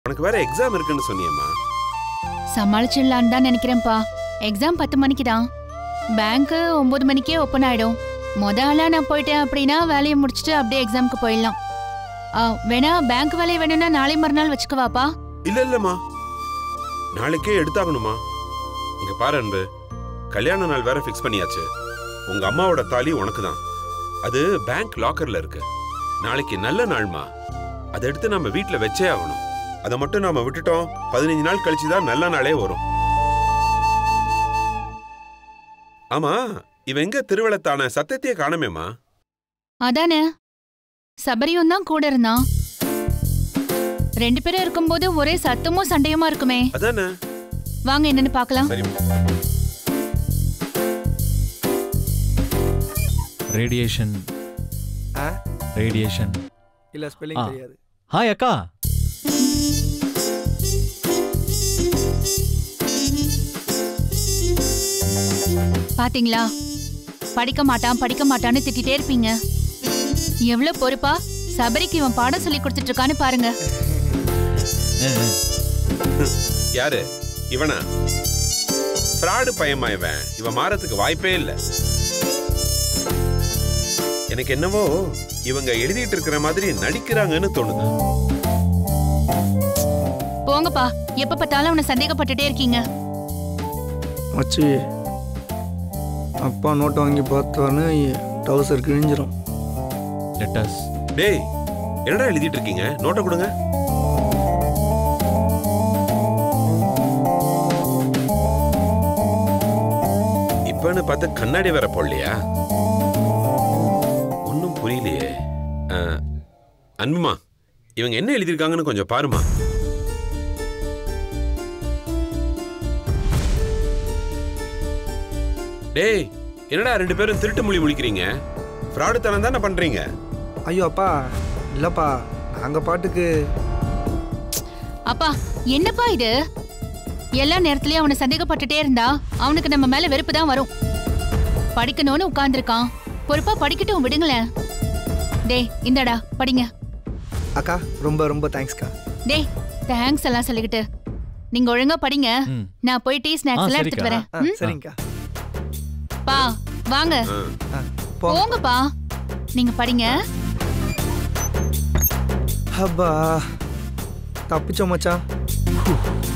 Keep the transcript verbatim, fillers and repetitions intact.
உனக்கு வேற எக்ஸாம் இருக்குன்னு சொன்னியம்மா. சமாளிச்சிடலான்னு தான் நினைக்கிறேன்ப்பா. எக்ஸாம் பத்து மணிக்கு தான். பேங்க் ஒன்பது மணிக்கே ஓப்பன் ஆயிடும். மொத ஆளா நான் போயிட்டேன் அப்படின்னா வேலையை முடிச்சுட்டு அப்படியே எக்ஸாமுக்கு போயிடலாம். வேணா பேங்க் வேலையை வேணும்னா நாளை மறுநாள் வச்சுக்கவாப்பா. இல்ல இல்லம்மா, நாளைக்கே எடுத்தாகணுமா. இங்க பாரு அன்பு, கல்யாண நாள் வேற ஃபிக்ஸ் பண்ணியாச்சு. உங்க அம்மாவோட தாலி உனக்கு தான். அது பேங்க் லாக்கர்ல இருக்கு. நாளைக்கு நல்ல நாள்மா, அதை எடுத்து நம்ம வீட்டுல வச்சே ஆகணும். அதை மட்டும் நாம விட்டுட்டோம், பதினஞ்சு நாள் கழிச்சுதான் நல்ல நாளே வரும். ஆமா, இவன் எங்க திருவிழத்தான சத்தியத்தையே காணமேமா. அதானே, சபரியும் தான் கூட இருந்தான். ரெண்டு பேரும் இருக்கும்போது ஒரே சத்தமும் சண்டையுமா இருக்குமே. அதானே, வாங்க என்னன்னு பார்க்கலாம். ரேடியேஷன் ரேடியேஷன் இல்ல ஸ்பெல்லிங் தெரியாது. ஹாய் அக்கா. பாத்தீங்களா, படிக்க மாட்டான் படிக்க மாட்டான்னு திட்டிட்டே இருப்பீங்க. எவ்வளவு பொறுப்பா சபரிக்கு இவன் பாடம் சொல்லி கொடுத்துட்டு இருக்கான்னு பாருங்க. யாரு இவனா? ஃப்ராடு பையமா இவன். இவன் மாறத்துக்கு வாய்ப்பே இல்லை. எனக்கு என்னவோ இவங்க எழுதிட்டு இருக்கிற மாதிரி நடிக்கிறாங்கன்னு தோணுது. போங்கப்பா, எப்ப பார்த்தாலும் அவனை சந்தேகப்பட்டுட்டே இருக்கீங்க. மச்சி, அப்பா நோட்டை வாங்கி பார்த்தான்னு டவுசர் கிழிஞ்சிரும். லெட்டர்ஸ். டேய், என்னடா எழுதிட்டு இருக்கீங்க? நோட்டை கொடுங்க. இப்பன்னு பார்த்து கண்ணாடி வேற போடலையா? ஒன்னும் புரியலையே. அன்புமா, இவங்க என்ன எழுதியிருக்காங்கன்னு கொஞ்சம் பாருமா. டேய், என்னடா ரெண்டு பேரும் திருட்டு மொழி முழிக்கிறீங்க? ஃப்ராடுத்தனம் தானே பண்றீங்க? ஐயோ அப்பா, இல்லப்பா, நாங்க பாட்டுக்கு. அப்பா என்னப்பா இது? எல்லா நேரத்திலயும் அவனை சந்தேகப்பட்டுட்டே இருந்தா அவனுக்கு நம்ம மேல வெறுப்பு தான் வரும். படிக்கணும்னு உட்கார்ந்துருக்கான், பொறுப்பா படிக்கட்டும், விடுங்களேன். டேய் இந்தடா படிங்க. அக்கா ரொம்ப ரொம்ப தேங்க்ஸ்க்கா. டேய் தேங்க்ஸ் எல்லாம் சொல்லிக்கிட்டு நீங்க ஒழுங்கா படிங்க. நான் போய் டீ ஸ்நாக்ஸ் எல்லாம் எடுத்துட்டு வரேன். சரிங்கக்கா. பா வாங்க. போங்கப்பா, நீங்க படிங்க. அப்பா தப்பிச்சோம் மச்சான்.